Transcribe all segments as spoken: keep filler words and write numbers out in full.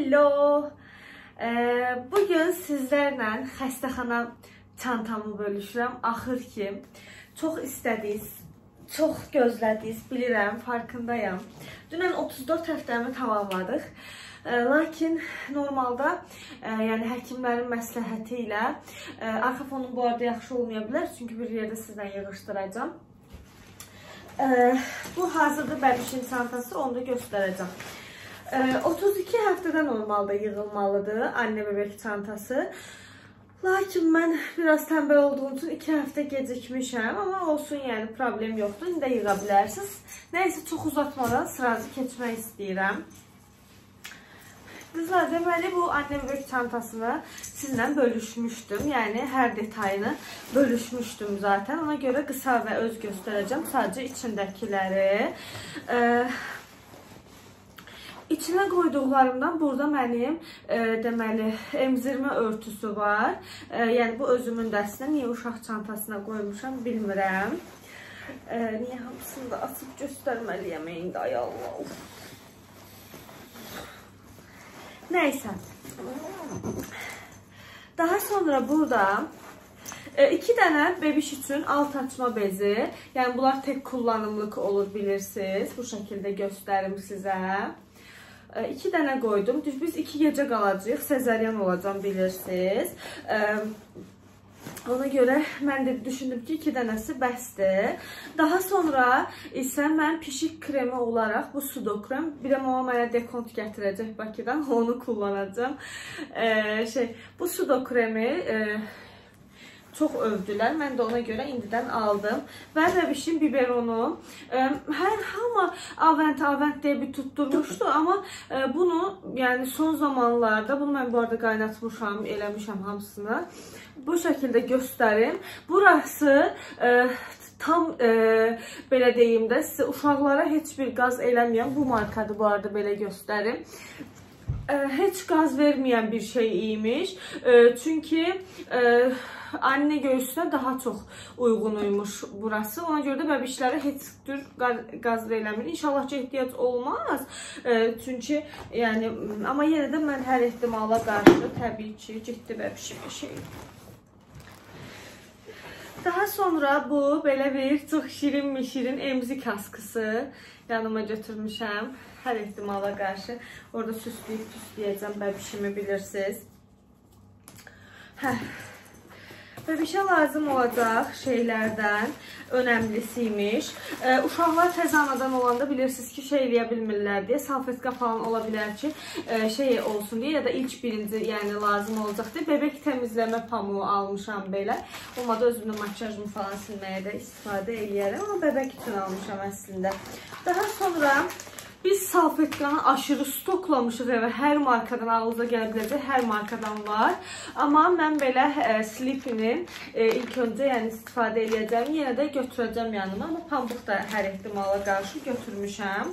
Hello. Ee, bugün sizlərlə xəstəxana çantamı bölüşürəm. Axır ki, çox istədiniz, çox gözlədiniz, bilirəm, farkındayam. Dünən otuz dörd həftəmi tamamladıq. Ee, lakin normalda, e, yəni həkimlərin məsləhəti ilə e, arxa fonum bu arada yaxşı olmaya bilər, çünki bir yerdə sizdən yığışdıracağım. Ee, bu hazırda bəlüşün çantası, onu da göstərəcəm. otuz iki həftədə normalda yığılmalıdır anne bebek çantası. Lakin mən biraz tənbəl olduğum üçün iki həftə gecikmişəm, amma olsun, yəni problem yoxdur. İndi də yığa bilərsiniz. Nəysə, çox uzatmadan sıranızı keçmək istəyirəm. Qızlar, deməli bu anne bebek çantasını sizinlə bölüşmüşdüm. Yəni hər detayını bölüşmüşdüm zaten. Ona görə qısa və öz göstərəcəm sadəcə içindəkiləri. Ee, İçinə qoyduqlarımdan burada mənim e, deməli emzirmə örtüsü var. E, yəni bu özümün dərsində niyə uşaq çantasına qoymuşam bilmirəm. E, niyə hamısını da açıb göstərməliyəm indi, ay Allah. Uf. Nəysə. Daha sonra burada e, iki dənə bebiş üçün alt açma bezi. Yəni bunlar tek kullanımlıq olur, bilirsiniz. Bu şəkildə göstərim sizə. İki dənə qoydum. Biz iki gecə qalacağıq. Sezaryen olacam, bilirsiniz. Ona görə mən də düşündüm ki, iki dənəsi bəsdir. Daha sonra isə mən pişik kremi olaraq bu sudokrem, bir də mama mənə dekont gətirəcək Bakıdan, onu kullanacağım. Şey, bu sudokremi çox övdülər. Mən də ona görə indidən aldım. Və bebişin biberonu. Hər hamı avent avent deyə bir tutturmuşdu, amma bunu yəni son zamanlarda, bunu mən bu arada qaynatmışam, eləmişəm hamısını. Bu şəkildə göstərim. Burası e, tam e, belə deyim də sizə, uşaqlara heç bir qaz eləməyən, bu markadır bu arada, belə göstərim. E, heç qaz verməyən bir şey imiş. E, çünki e, anne göğsünə daha çox uyğunuymuş burası. Ona görə də bəbişlərə heç tür qaz veriləmir. İnşallah ki, ehtiyac olmaz. E, çünki, yəni, amma yenə də mən hər ehtimala qarşı təbii ki, ciddi bəbişim bir şey. Daha sonra bu belə bir çox şirin mi şirin emzik askısı yanıma götürmüşəm. Hər ehtimala qarşı. Orada süsləyib süsləyəcəm bəbişimi, bilirsiniz. Hə. Bebişə lazım olacaq şeylərdən önəmlisiymiş. Ee, uşaqlar təzə anadan olanda bilirsiniz ki, şey eləyə bilmirlər deyə, salfetka falan ola bilər ki, e, şey olsun deyə, ya da ilk birinci yəni lazım olacaq deyə bebek təmizləmə pamuğu almışam belə. Olmadı özümdə makyajımı falan silməyə də istifadə eləyərəm, amma bebek üçün almışam əslində. Daha sonra biz salfetkanı aşırı stoklamışıq evə. Hər markadan, ağızda gələ biləcək hər markadan var. Amma mən belə e, Sleepy'nin e, ilk öncə yəni istifadə edəcəm. Yenə də götürəcəm yanıma. Amma pambıq da hər ehtimala qarşı götürmüşəm.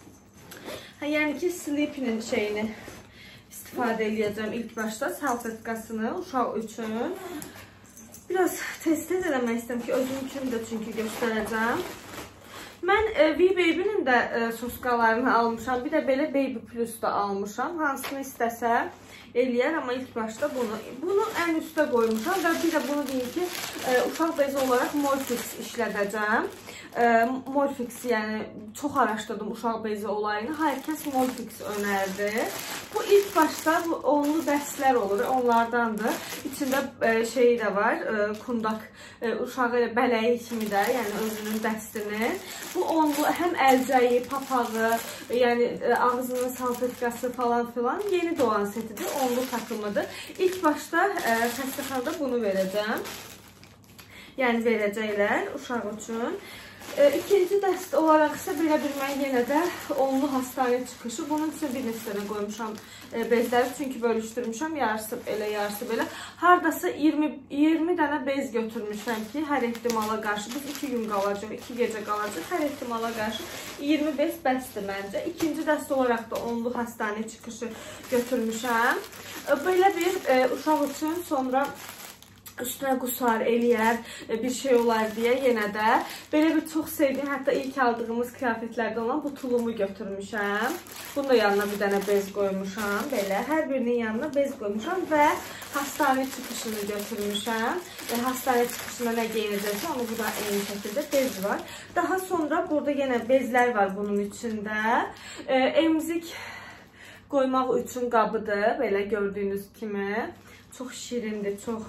Hə, yəni ki, Sleepy'nin şeyini istifadə edəcəm ilk başda, salfetkasını uşaq üçün. Biraz test-tez eləmək istəyirəm ki, özüm üçün də çünki göstərəcəm. Mən e, V-Baby'nin də e, soskalarını almışam. Bir də belə Baby Plus da almışam. Hansını istəsə eləyər, amma ilk başda bunu. Bunu ən üstə qoymuşam və bir də bunu deyim ki, e, uşaq bezi olaraq Molfix işlədəcəm. E, Molfix, yəni çox araşdırdım uşaq bezi olayını. Hər kəs Molfix önərdi. Bu ilk başda bu onlu dəstlər olur, onlardandır. İçində e, şeyi də var, e, kundaq, e, uşağı elə bələyi kimi də, yəni özünün dəstini. Bu onlu həm əlcəyi, papağı, yəni e, ağzının salfetkası falan filan yeni doğan setidir, onlu takımıdır. İlk başda e, xəstəxanada bunu verəcəm. Yəni verəcəklər uşaq üçün. E, ikinci dəst olaraq isə belə bir mən yenə də onlu hastane çıxışı. Bunun üçün bir neçə qoymuşam e, bezləri, çünki bölüşdürmüşəm, yarısı elə, yarısı belə. Hardasa iyirmi, iyirmi dənə bez götürmüşəm ki, hər ehtimala qarşı, biz iki gün qalacaq, iki gecə qalacaq, hər ehtimala qarşı iyirmi bez bəsdir məncə. İkinci dəst olaraq da onlu hastane çıxışı götürmüşəm. E, belə bir e, uşaq üçün sonra üstünə qusar, eləyər, bir şey olar deyə yenə də belə bir çox sevdiyim, hətta ilk aldığımız kıyafetlərdən olan bu tulumu götürmüşəm. Bunu da yanına bir dənə bez qoymuşam, belə. Hər birinin yanına bez qoymuşam və hastane çıxışını götürmüşəm. E, hastane çıxışına nə geyinəcəksə, onu burada eyni şəkildə bez var. Daha sonra burada yenə bezlər var bunun içində. E, emzik qoymaq üçün qabıdır, belə gördüyünüz kimi. Çox şirindir, çox.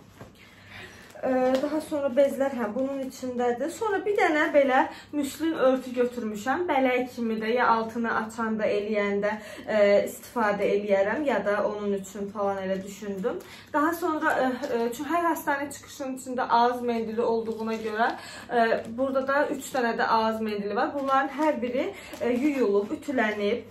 Daha sonra bezlər hə bunun içindədir. Sonra bir dənə belə müslin örtü götürmüşəm. Bələk kimi də ya altını açanda, eləyəndə e, istifadə eləyərəm ya da onun üçün falan elə düşündüm. Daha sonra e, e, çünki hər hastane çıxışının içində ağız mendili olduğuna görə e, burada da üç dənə də ağız mendili var. Bunların hər biri e, yuyulub, ütülənib.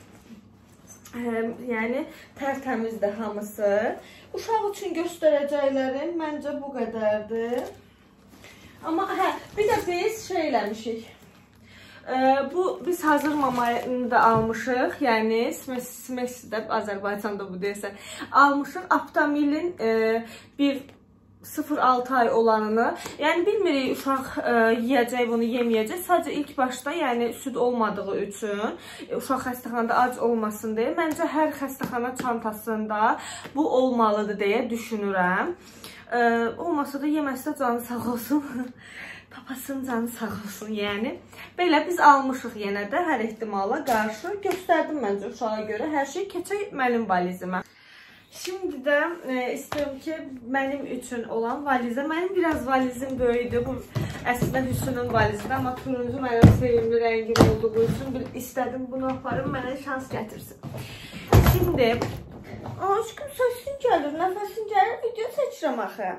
E, yəni tərtəmizdir hamısı. Uşaq üçün göstərəcəklərim məncə bu qədərdir. Amma hə, bir də biz şey eləmişik. E, bu biz hazır mamayı da almışıq. Yəni Smesidə Azərbaycanda bu deyəsə almışıq. Aptamilin e, bir sıfır altı ay olanını. Yəni bilmirik uşaq e, yeyəcək bunu, yeməyəcək. Sadəcə ilk başda, yəni süd olmadığı üçün, e, uşaq xəstəxanada ac olmasın deyə məncə hər xəstəxana çantasında bu olmalıdır deyə düşünürəm. E, olmasa da yeməsə canı sağ olsun. Papasının canı sağ olsun, yəni. Belə biz almışıq yenə də hər ehtimala qarşı. Göstərdim məncə uşağa görə. Hər şey keçək mənim valizimə. Şimdi də e, istəyirəm ki, mənim üçün olan valizə, mənim biraz valizim böyüdü. Bu əslində Hüsnün valizidir, amma turuncu mənim sevimli rəngim olduğu üçün bir istədim bunu aparım, mənə şans gətirsin. Şimdi, aşkım səsin gəlir, nəfəsin gəlir, video seçirəm axı.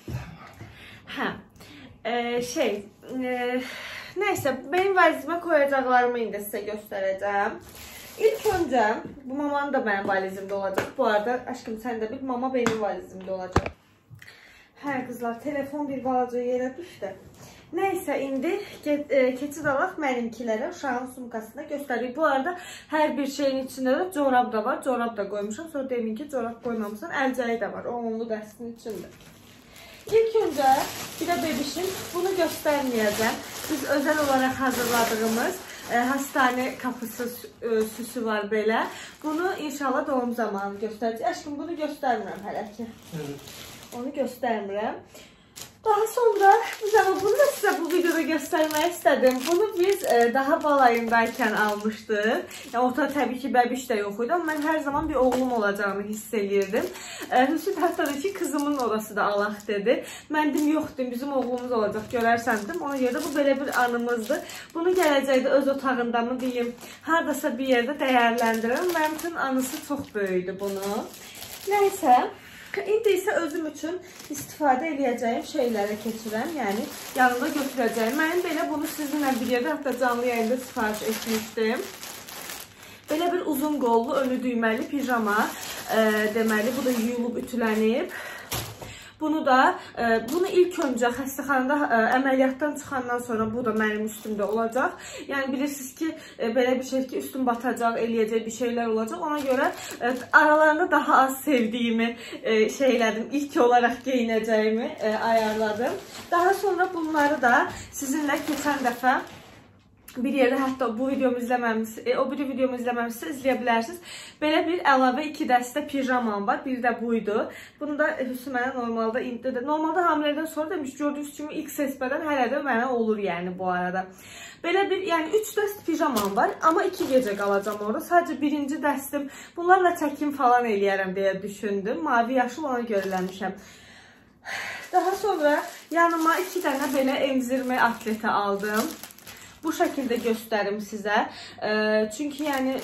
Hə, e, şey, e, nəysə, benim valizimə koyacaqlarımı indi sizə göstərəcəm. İlk öncə, bu mamanın da mənim valizimdə olacaq. Bu arada, aşkım sən də bil, mama benim valizimdə olacaq. Hə, qızlar, telefon bir balaca yerə düşdü. Nəysə, indi keçid alaq mənimkilərə uşağın sumkasında göstərik. Bu arada, hər bir şeyin içində də corab da var. Corab da qoymuşam. Sonra demin ki, corab qoymamısan. Əlcəyi də var. O onlu dəstin içində. İlk öncə, bir də bebişim, bunu göstərməyəcəm. Biz özel olaraq hazırladığımız E, hastane kapısı e, süsü var belə. Bunu inşallah doğum zamanı göstərəcək. Aşkım bunu göstərmirəm hələ ki. Evet. Onu göstərmirəm. Daha sonra bunu da sizə bu videoda göstərmək istədim. Bunu biz e, daha balayındaykən almışdıq. Yəni, ortada təbii ki, bəbiş də yox idi. Amma mən hər zaman bir oğlum olacağını hiss eləyirdim. E, Hüsnü hətta ki, kızımın orası da alaq dedi. Mən dedim, yoxdur, bizim oğlumuz olacaq, görərsən dedim. Ona görə də bu belə bir anımızdır. Bunu gələcəkdə öz otağında mı deyim, haradasa bir yerdə dəyərləndirirəm. Mənim üçün anısı çox böyüdü bunu. Nəysə. İndi isə özüm üçün istifadə edəcəyim şeylərə keçirəm, yəni yanımda götürəcəyim. Mənim belə bunu sizinlə bir yerdə, hətta canlı yayında sifariş etmişdim. Belə bir uzun qollu, önü düyməli pijama, e, deməli bu da yuyulub, ütülənib. Bunu da, e, bunu ilk öncə xəstəxanada e, əməliyyatdan çıxandan sonra bu da mənim üstümdə olacaq. Yəni bilirsiniz ki, e, belə bir şey ki, üstüm batacaq, eləyəcək bir şeylər olacaq. Ona görə e, aralarında daha az sevdiyimi e, şeylədim, ilk olaraq geyinəcəyimi e, ayarladım. Daha sonra bunları da sizinlə keçən dəfə bir yerdə, hətta bu videomu izləməmişsiniz, e, o bir videomu izləməmişsiniz, izləyə bilərsiniz. Belə bir əlavə iki dəstə pijamam var. Bir də buydu. Bunu da Hüsnü mənə normalda indi də, normalda hamilədən sonra demiş, gördüyünüz kimi ilk sesbədən hələ də mənə olur yəni bu arada. Belə bir, yəni üç dəst pijamam var, amma iki gecə qalacam orada. Sadəcə birinci dəstim, bunlarla çəkim falan eləyərəm deyə düşündüm. Mavi yaşıl ona görüləmişəm. Daha sonra yanıma iki dənə belə emzirmə atleti aldım. Bu şəkildə göstərim sizə. E, çünki yəni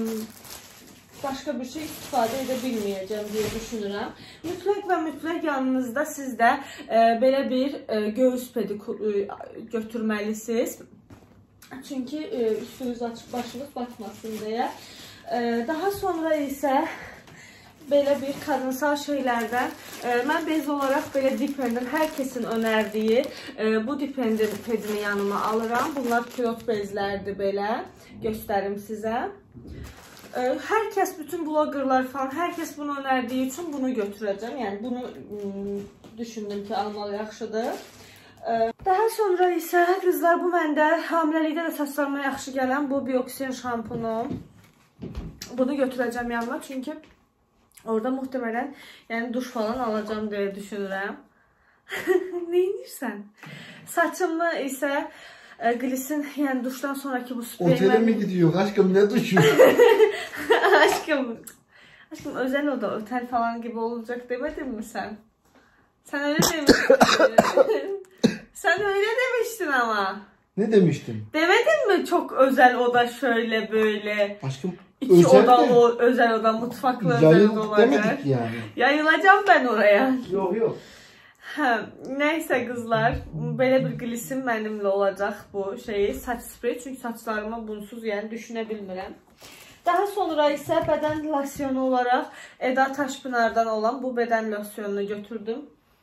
başqa bir şey istifadə edə bilməyəcəm deyə düşünürəm. Mütləq və mütləq yanınızda siz də e, belə bir e, göğüs pedi e, götürməlisiniz. Çünki e, üstünüz açıq, başınız batmasın deyə. E, daha sonra isə belə bir kadınsal şeylərdən, e, mən bez olaraq belə Depend'in hər kəsin önərdiyi e, bu Depend'in pedini yanıma alıram. Bunlar pilot bezlərdir belə. Göstərim sizə. Hər kəs, bütün blogerlar falan, hər kəs bunu önərdiyi üçün bunu götürəcəm. Yəni bunu düşündüm ki, almalı yaxşıdır. Daha sonra isə qızlar, bu məndə hamiləlikdə də saçlarıma yaxşı gələn bu Bioxin şampunu. Bunu götürəcəm yanıma, çünki orada muhtemelen yəni duş falan alacağım deyə düşünürəm. Neyinirsən? Saçımı isə glisin, yəni duşdan sonraki bu spreyi... Otele mi gidiyor? Aşkım ne duşu? Aşkım, aşkım özel oda, otel falan gibi olacak demedin mi sen? Sen öyle demiştin. Sen öyle demiştin ama. Ne demiştim? Demedin mi çok özel oda şöyle böyle? Aşkım İki odalı özel oda, mutfaklı özel oda olacak. Demedik yani. Yayılacağım ben oraya. Yok yok. Hə, nəysə qızlar, belə bir glisim mənimlə olacaq bu şeyi, saç spreyi. Çünki saçlarıma bunsuz yəni düşünə bilmirəm. Daha sonra isə bədən losyonu olaraq Eda Taşpınardan olan bu bədən losyonunu götürdüm.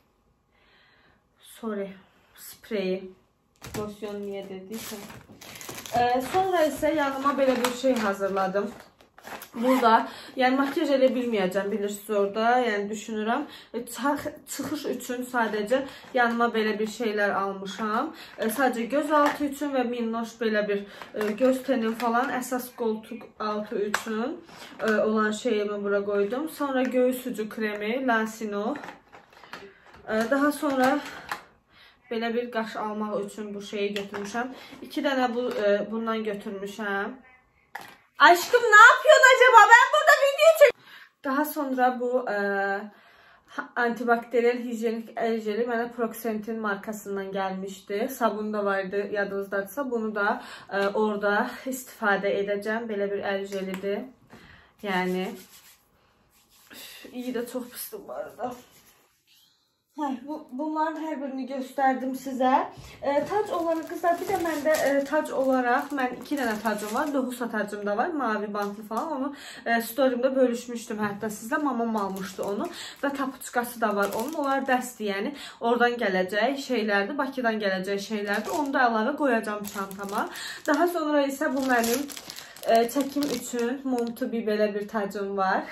Sorry, spreyi. Losyon niyə dediysəm. Ee, sonra isə yanıma belə bir şey hazırladım. Burada, yəni makyaj elə bilməyəcəm, bilirsiniz orada, yəni düşünürəm. Çıxış üçün sadəcə yanıma belə bir şeylər almışam. Sadəcə göz altı üçün və minnoş belə bir göz tenim falan, əsas qoltuq altı üçün olan şeyimi bura qoydum. Sonra göğüs ucu kremi, Lansino. Daha sonra belə bir qaş almaq üçün bu şeyi götürmüşəm. İki dənə bu, bundan götürmüşəm. Aşkım ne yapıyorsun acaba? Ben burada video çekiyorum. Daha sonra bu e, antibakteriyel hijyenik el jeli mənə Proxentin markasından gelmişti. Sabun da vardı yadınızdadırsa. Bunu da e, orada istifadə edəcəm. Belə bir el jelidir. Yəni iyi də çox pisdir bu arada. Hə, bu, bunların hər birini göstərdim sizə. E, tac olaraq qızlar, bir də məndə e, tac olaraq mən iki dənə tacım var. Lohusa tacım da var, mavi bantlı falan. Onu e, storyimdə bölüşmüşdüm hətta sizlə. Mamam almışdı onu və tapuçkası da var onun. Onlar dəstdir, yəni oradan gələcək şeylərdir, Bakıdan gələcək şeylərdir. Onu da əlavə qoyacağım çantama. Daha sonra isə bu mənim e, çəkim üçün Montubi belə bir tacım var.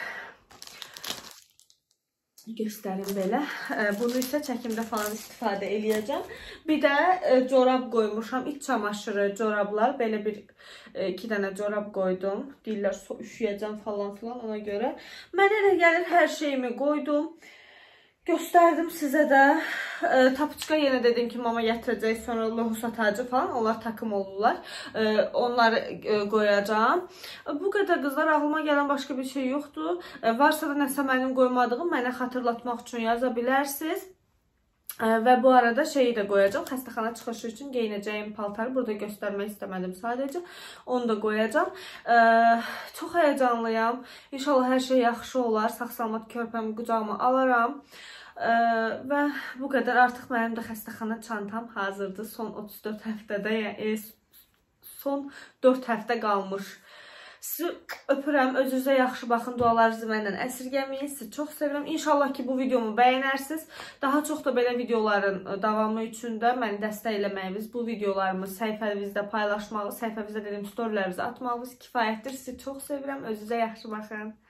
Göstərim belə. Bunu isə çəkimdə falan istifadə eləyəcəm. Bir də corab qoymuşam. İç çamaşırı corablar. Belə bir iki dənə corab qoydum. Deyirlər üşüyəcəm falan filan, ona görə. Mənə elə gəlir hər şeyimi qoydum. Göstərdim sizə də. E, tapuçka yenə dedim ki, mama gətirəcək, sonra lohusa tacı falan, onlar takım olurlar. E, onları e, qoyacağım. Bu qədər qızlar, ağlıma gələn başqa bir şey yoxdur. E, varsa da nəsə mənim qoymadığım, mənə xatırlatmaq üçün yaza bilərsiniz. E, və bu arada şeyi də qoyacağım. Xəstəxana çıxışı üçün geyinəcəyim paltarı burada göstərmək istəmədim sadəcə. Onu da qoyacağım. E, çox həyecanlıyam. İnşallah hər şey yaxşı olar. Sağ-salamat körpəmi qucağıma alaram. Ee, və bu qədər. Artıq mənim də xəstəxana çantam hazırdır. Son otuz dörd həftədə, yəni son dörd həftə qalmış. Sizi öpürəm, özünüzə yaxşı baxın, dualarınızı məndən əsirgəməyin. Sizi çox sevirəm. İnşallah ki bu videomu bəyənərsiniz. Daha çox da belə videoların davamı üçün də məni dəstəkləməyiniz, bu videolarımı səhifəmizdə paylaşmağı, səhifəmizdə dediyim storylərinizi atmağınız kifayətdir. Sizi çox sevirəm, özünüzə yaxşı baxın.